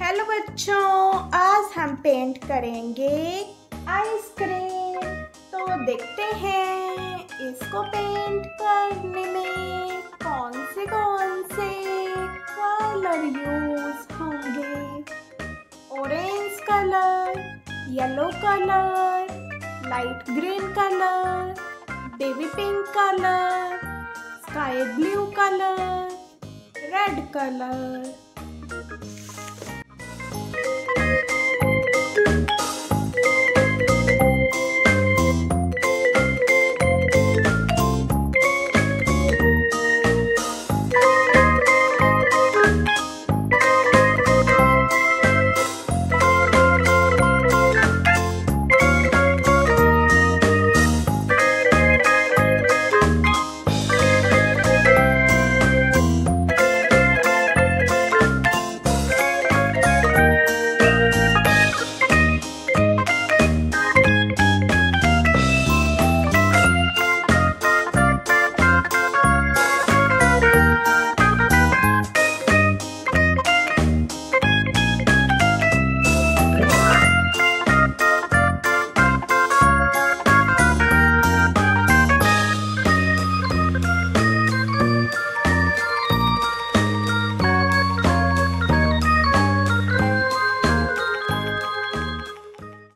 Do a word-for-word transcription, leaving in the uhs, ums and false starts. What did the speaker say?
Hello बच्चों, आज हम पेंट करेंगे आइसक्रीम। तो देखते हैं इसको पेंट करने में कौन से कौन से कलर यूज होंगे। Orange colour, yellow colour, light green colour, baby pink colour, sky blue colour, red colour.